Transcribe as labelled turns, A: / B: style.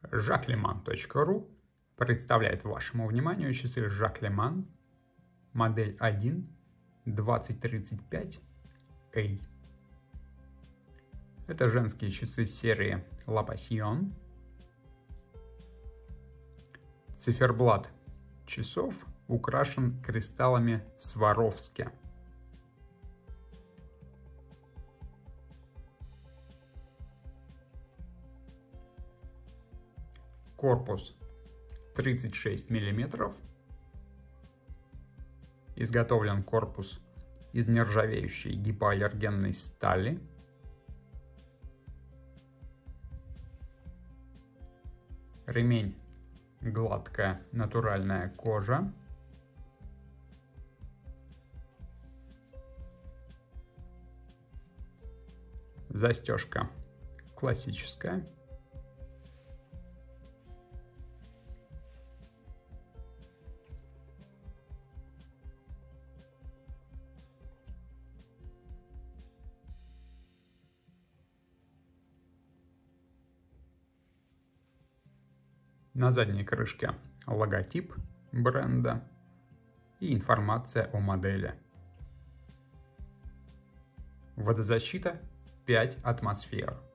A: Jacqueleman.ru представляет вашему вниманию часы Jacqueleman модель 1 2035A. Это женские часы серии La Passion. Циферблат часов украшен кристаллами Сваровски. Корпус 36 мм. Изготовлен корпус из нержавеющей гипоаллергенной стали. Ремень гладкая натуральная кожа. Застежка классическая. На задней крышке логотип бренда и информация о модели. Водозащита 5 атмосфер.